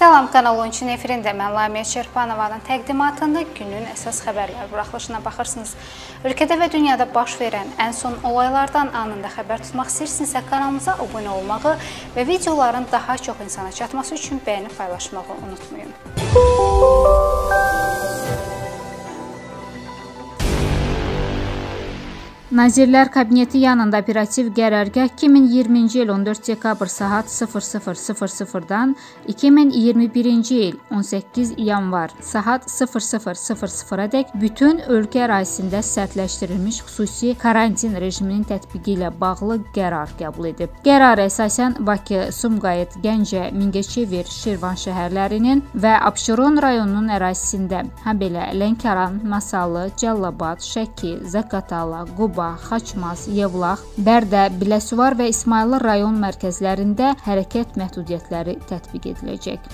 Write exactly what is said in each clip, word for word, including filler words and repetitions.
Salam, Kanal on üçün efirində mən Lamiyə Çerpanovanın təqdimatında günün əsas xəbərləri buraxılışına baxırsınız. Ölkədə və dünyada baş verən ən son olaylardan anında xəbər tutmaq istəyirsinizsə kanalımıza abunə olmağı və videoların daha çox insana çatması üçün bəyənib paylaşmağı unutmayın. Nazirlər Kabineti yanında operativ qərargah iki min iyirminci il on dörd dekabr saat sıfır sıfır sıfır sıfırdan iki min iyirmi birinci il on səkkiz yanvar saat sıfır sıfır sıfır sıfıradək bütün ölkə ərazisində sərtləşdirilmiş xüsusi karantin rejiminin tətbiqi ilə bağlı qərar qəbul edib. Qərara əsasən Bakı, Sumqayıt, Gəncə, Mingəçevir, Şirvan şəhərlərinin və Abşeron rayonunun ərazisində, habelə Lənkəran, Masallı, Cəllabad, Şəki, Zaqatala, Quba, Xaçmaz, Yevlax, Bərdə, Biləsuvar və İsmayıllı rayon mərkəzlərində hərəkət məhdudiyyətləri tətbiq ediləcək.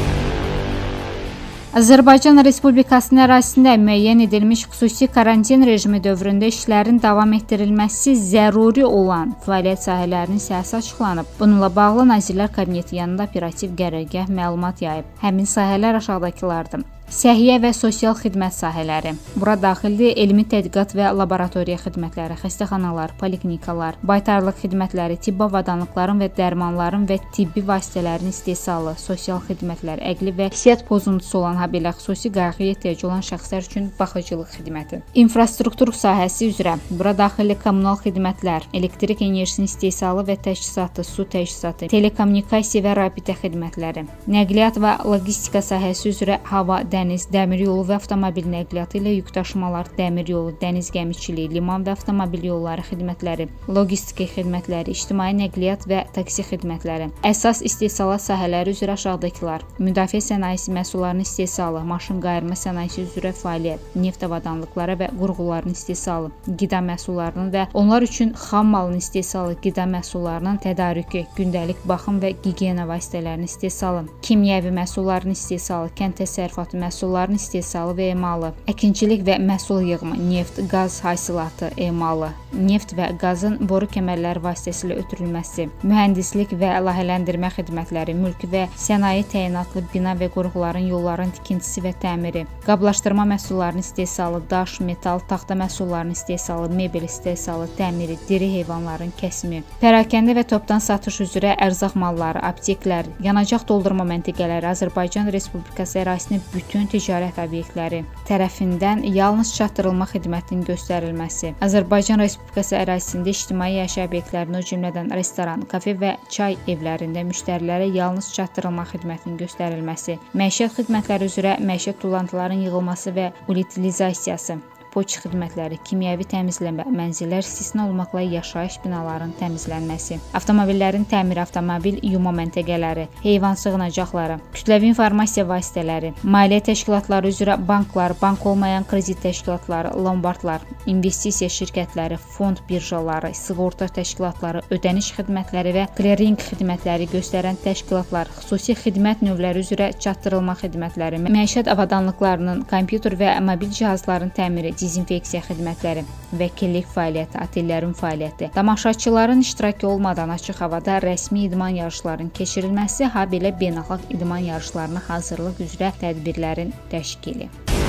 Azərbaycan Respublikasının ərazisində müəyyən edilmiş xüsusi karantin rejimi dövründə işlərin davam etdirilməsi zəruri olan fəaliyyət sahələrinin siyasi açıqlanıb. Bununla bağlı Nazirlər Kabineti yanında operativ qərargah məlumat yayıb. Həmin sahələr aşağıdakılardır. Səhiyyə və sosial xidmət sahələri. Bura daxildir elmi tədqiqat və laboratoriya xidmətləri, xəstəxanalar, poliklinikalar, baytarlıq xidmətləri, tibbi avadanlıqların və dərmanların və tibbi vasitələrin istehsalı, sosial xidmətlər, əqli və hissiyyat pozuntusu olan, habelə xüsusi qayğıya ehtiyacı olan şəxslər üçün baxıcılıq xidməti. İnfrastruktur sahəsi üzrə bura daxildir kommunal xidmətlər, elektrik enerjisinin istehsalı və təchizatı, su təchizatı, telekommunikasiya və rabitə xidmətləri, nəqliyyat və logistika sahəsi üzrə hava, dəniz, dəmir yolu və avtomobil nəqliyyatı ilə yük daşımalar, dəmir yolu, dəniz gəmiçiliyi, liman və avtomobil yolları xidmətləri, logistika xidmətləri, ictimai nəqliyyat və taksi xidmətləri. Əsas istehsalat sahələri üzrə aşağıdakılar: müdafiə sənayesi məhsullarının istehsalı, maşın qayırma sənayesi üzrə fəaliyyət, neft avadanlıqları və qurğuların istehsalı, qida məhsullarının və onlar üçün xam malın istehsalı, qida məhsullarının tədarükü, gündəlik baxım və gigiyena vasitələrinin istehsalı, kimyəvi məhsulların istehsalı, kənd təsərrüfatı məhsulların istehsalı və emalı, əkinçilik və məhsul yığımı, neft, qaz hasilatı emalı, neft və qazın boru kəmərləri vasitəsilə ötürülməsi, mühəndislik və layihələndirmə xidmətləri, mülki və sənaye təyinatlı bina və qurğuların yolların tikintisi və təmiri, qablaşdırma məhsullarının istehsalı, daş, metal, taxta məhsullarının istehsalı, mebel istehsalı, təmiri, diri heyvanların kəsimi, pərakəndə və topdan satış üzrə ərzaq malları, apteklər, yanacaq doldurma məntəqələri, Azərbaycan Respublikası ərazisində bütün ticarət obyektləri tərəfindən yalnız çatdırılma xidmətinin göstərilməsi, Azərbaycan Respublikası ərazisində ictimai yaşayış obyektlərinin, o cümlədən restoran, kafe və çay evlərində müştərilərə yalnız çatdırılma xidmətinin göstərilməsi, məişət xidmətləri üzrə məişət tullantıların yığılması və utilizasiyası, poçt xidmətləri, kimyəvi təmizləmə, mənzillər istisna olmaqla yaşayış binaların təmizlənməsi, avtomobillərin təmiri, avtomobil yuma məntəqələri, heyvan sığınacaqları, kütləvi informasiya vasitələri, maliyyə təşkilatları üzrə banklar, bank olmayan kredit təşkilatları, lombardlar, investisiya şirkətləri, fond birjaları, sığorta təşkilatları, ödəniş xidmətləri və clearing xidmətləri göstərən təşkilatlar, xüsusi xidmət növləri üzrə çatdırılma xidmətləri, məişət avadanlıqlarının, kompüter və mobil cihazların təmiri, dezinfeksiya xidmətləri, vəkillik fəaliyyəti, otellərin fəaliyyəti, tamaşaçıların iştirakı olmadan açıq havada rəsmi idman yarışlarının keçirilməsi, habelə beynəlxalq idman yarışlarına hazırlıq üzrə tədbirlərin təşkili.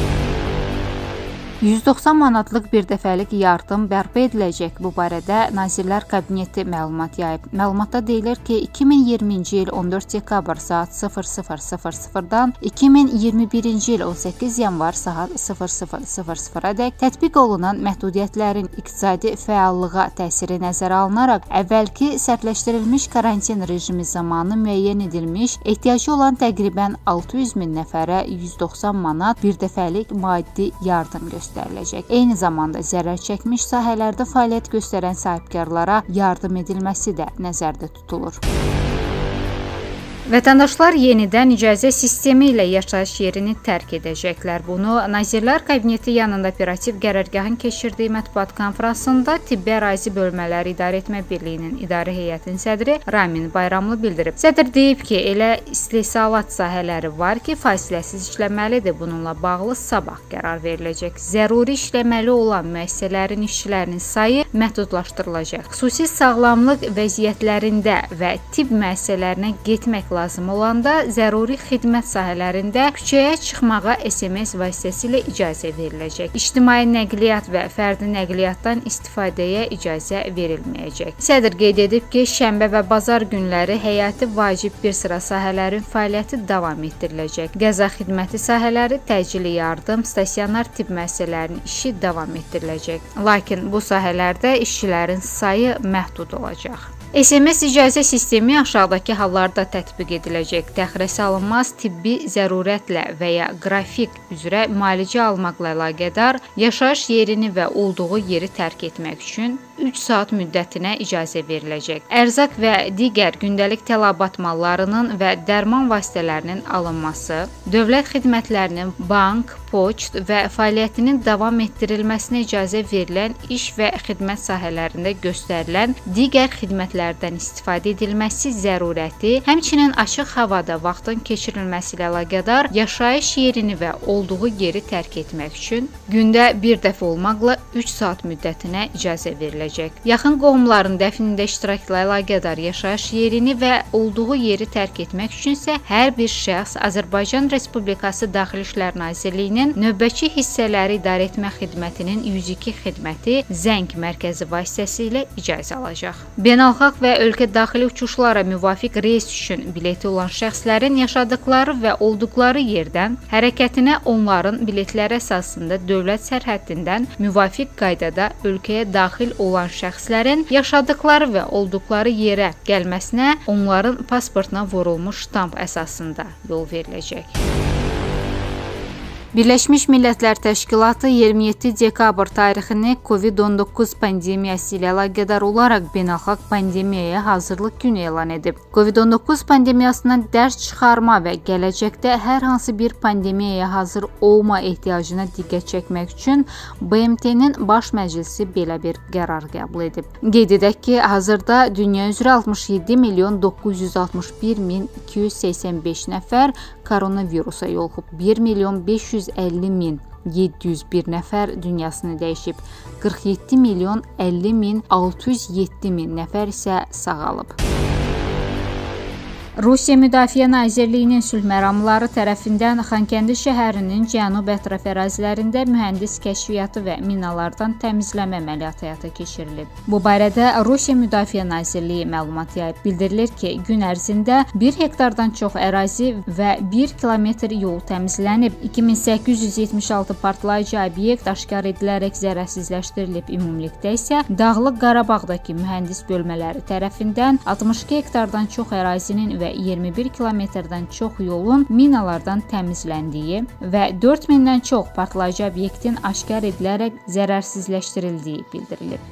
yüz doxsan manatlıq bir dəfəlik yardım bərpa ediləcək. Bu barədə Nazirlər Kabineti məlumat yayıb. Məlumatda deyilir ki, iki min iyirminci il on dörd dekabr saat sıfır sıfır sıfır sıfırdan iki min iyirmi birinci il on səkkiz yanvar saat sıfır sıfır sıfır sıfıradək tətbiq olunan məhdudiyyətlərin iqtisadi fəallığa təsiri nəzərə alınaraq əvvəlki sərtləşdirilmiş karantin rejimi zamanı müəyyən edilmiş ehtiyacı olan təqribən altı yüz min nəfərə yüz doxsan manat bir dəfəlik maddi yardım göstəriləcək. Eyni zamanda zərər çəkmiş sahələrdə fəaliyyət göstərən sahibkarlara yardım edilməsi də nəzərdə tutulur. Vətəndaşlar yenidən icazə sistemi ilə yaşayış yerini tərk edəcəklər. Bunu Nazirlər Kabineti yanında operativ qərargahın keçirdiyi mətbuat konfransında Tibbi Ərazi Bölmələri İdarə Etmə Birliyinin İdarə Heyətinin sədri Ramin Bayramlı bildirib. Sədr deyib ki, elə istehsalat sahələri var ki, fasiləsiz işləməlidir. Bununla bağlı sabah qərar veriləcək. Zəruri işləməli olan müəssisələrin işçilərinin sayı məhdudlaşdırılacaq. Xüsusi sağlamlıq vəziyyətlərində və tibb müəssisələrinə getmək lazım olanda zəruri xidmət sahələrində küçəyə çıxmağa S M S vasitəsilə icazə veriləcək. İctimai nəqliyyat və fərdi nəqliyyatdan istifadəyə icazə verilməyəcək. Sədr qeyd edib ki, şənbə və bazar günləri həyati vacib bir sıra sahələrin fəaliyyəti davam etdiriləcək. Qəza xidməti sahələri, təcili yardım, stasionar tibb müəssisələrinin işi davam etdiriləcək. Lakin bu sahələrdə işçilərin sayı məhdud olacaq. S M S icazə sistemi aşağıdakı hallarda tətbiq ediləcək. Təxirə salınmaz tibbi zərurətlə və ya qrafik üzrə müalicə almaqla əlaqədar yaşayış yerini və olduğu yeri tərk etmək üçün üç saat müddətinə icazə veriləcək. Ərzaq və digər gündəlik tələbat mallarının və dərman vasitələrinin alınması, dövlət xidmətlərinin bank, poçt və fəaliyyətinin davam etdirilməsinə icazə verilən iş və xidmət sahələrində göstərilən digər xidmətlərdən istifadə edilməsi zərurəti, həmçinin açıq havada vaxtın keçirilməsi ilə əlaqədar yaşayış yerini və olduğu yeri tərk etmək üçün gündə bir dəfə olmaqla üç saat müddətinə icazə veriləcək. Yaxın qohumların dəfnində iştirakla əlaqədar yaşayış yerini və olduğu yeri tərk etmək üçünsə hər bir şəxs Azərbaycan Respublikası Daxili İşlər Nazirliyinin növbəçi hissələri idarə etmə xidmətinin yüz iki xidməti zəng mərkəzi vasitəsilə icazə alacaq. Beynəlxalq və ölkə daxili uçuşlara müvafiq reys üçün bileti olan şəxslərin yaşadıkları və olduqları yerdən hərəkətinə onların biletləri əsasında dövlət sərhəddindən müvafiq qaydada ölkəyə daxil olan olan şəxslərin yaşadıkları və olduqları yerə gəlməsinə onların pasportuna vurulmuş ştamp əsasında yol veriləcək. Birləşmiş Millətlər Təşkilatı iyirmi yeddi dekabr tarixini Covid on doqquz pandemiyası ilə əlaqədar olaraq beynəlxalq pandemiyaya hazırlıq günü elan edib. Covid on doqquz pandemiyasından dərs çıxarma və gələcəkdə hər hansı bir pandemiyaya hazır olma ehtiyacına diqqət çəkmək üçün B M T-nin Baş Məclisi belə bir qərar qəbul edib. Qeyd edək ki, hazırda dünya üzrə altmış yeddi milyon doqquz yüz altmış bir min iki yüz səksən beş nəfər koronavirusa yoluxub, bir milyon beş yüz əlli min yeddi yüz bir nəfər dünyasını dəyişib, qırx yeddi milyon əlli min altı yüz yeddi min nəfər isə sağalıb. Rusiya Müdafiə Nazirliyinin sülh məramları tərəfindən Xankəndi şəhərinin cənub ətraf ərazilərində mühəndis kəşfiyyatı və minalardan təmizləmə əməliyyatı həyata keçirilib. Bu barədə Rusiya Müdafiə Nazirliyi məlumat yayıb. Bildirilir ki, gün ərzində bir hektardan çox ərazi və bir kilometr yol təmizlənib. iki min səkkiz yüz yetmiş altı partlayıcı obyekt aşkar edilərək zərərsizləşdirilib. Ümumilikdə isə Dağlıq Qarabağdakı mühəndis bölmələri tərəfindən altmış iki hektardan çox ərazinin və iyirmi bir kilometrdən çox yolun minalardan təmizləndiyi və dörd mindən çox partlayıcı obyektin aşkar edilərək zərərsizləşdirildiyi bildirilib.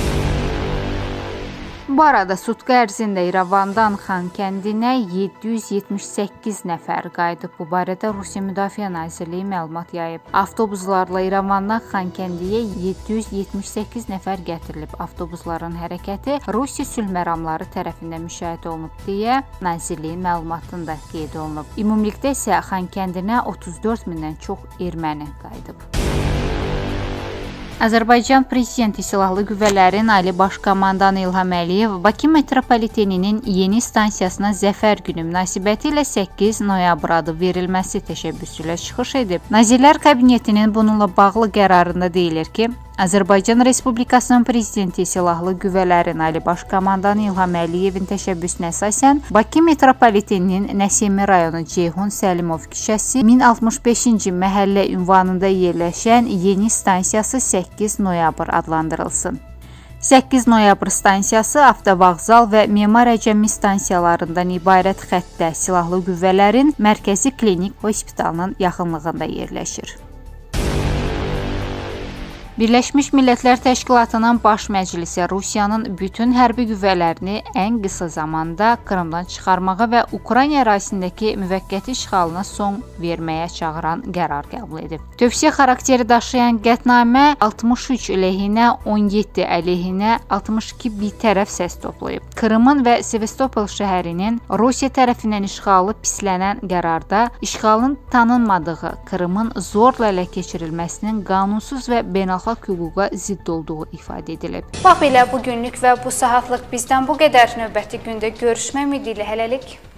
Bu arada sutka ərzində İrəvandan Xankəndinə yeddi yüz yetmiş səkkiz nəfər qayıdıb. Bu barədə Rusiya Müdafiə Nazirliyi məlumat yayıb. Avtobuslarla İrəvandan Xankəndiyə yeddi yüz yetmiş səkkiz nəfər gətirilib. Avtobusların hərəkəti Rusiya sülh məramları tərəfindən müşahidə olunub deyə Nazirliyin məlumatında qeyd olunub. Ümumilikdə isə Xankəndinə otuz dörd mindən çox erməni qayıdıb. Azərbaycan Prezidenti Silahlı Qüvvələrin Ali Baş Komandanı İlham Əliyev Bakı metropoliteninin yeni stansiyasına Zəfər günü münasibəti ilə səkkiz noyabr adı verilməsi təşəbbüsü ilə çıxış edib. Nazirlər Kabinetinin bununla bağlı qərarında deyilir ki, Azərbaycan Respublikasının Prezidenti Silahlı Qüvvələrin Ali Baş Komandanı İlham Əliyevin təşəbbüsünə əsasən Bakı metropoliteninin Nəsimi rayonu Ceyhun Səlimov küçəsi min altmış beşinci məhəllə ünvanında yerləşən yeni stansiyası səkkiz noyabr adlandırılsın. səkkiz noyabr stansiyası avtovağzal və Memar Əcəmi stansiyalarından ibarət xəttdə Silahlı Qüvvələrin Mərkəzi Klinik Hospitalının yaxınlığında yerləşir. Birləşmiş Millətlər Təşkilatının Baş Məclisi Rusiyanın bütün hərbi qüvvələrini ən qısa zamanda Krımdan çıxarmağa və Ukrayna ərazisindəki müvəqqəti işğalına son verməyə çağıran qərar qəbul edib. Tövsiyə xarakteri daşıyan qətnamə altmış üç əleyhinə, on yeddi əleyhinə, altmış iki bitərəf səs toplayıb. Krımın və Sevastopol şəhərinin Rusiya tərəfindən işğalı pislənən qərarda işğalın tanınmadığı Krımın zorla ələ keçirilməsinin qanunsuz və beynəlxalq hüquqa zidd olduğu ifadə edilib. Bax belə bugünlük və bu saatlıq bizdən bu qədər. Növbəti gündə görüşmək ümidi ilə hələlik.